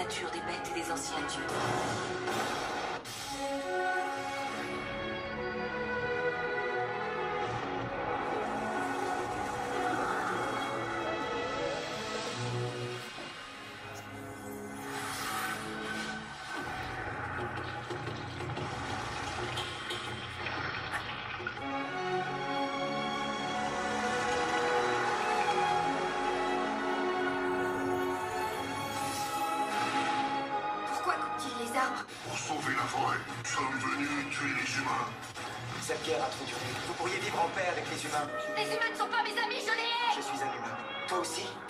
nature des bêtes et des anciens dieux. Pour sauver la forêt, nous sommes venus tuer les humains. Cette guerre a trop duré. Vous pourriez vivre en paix avec les humains. Les humains ne sont pas mes amis, je les hais! Je suis un humain. Toi aussi?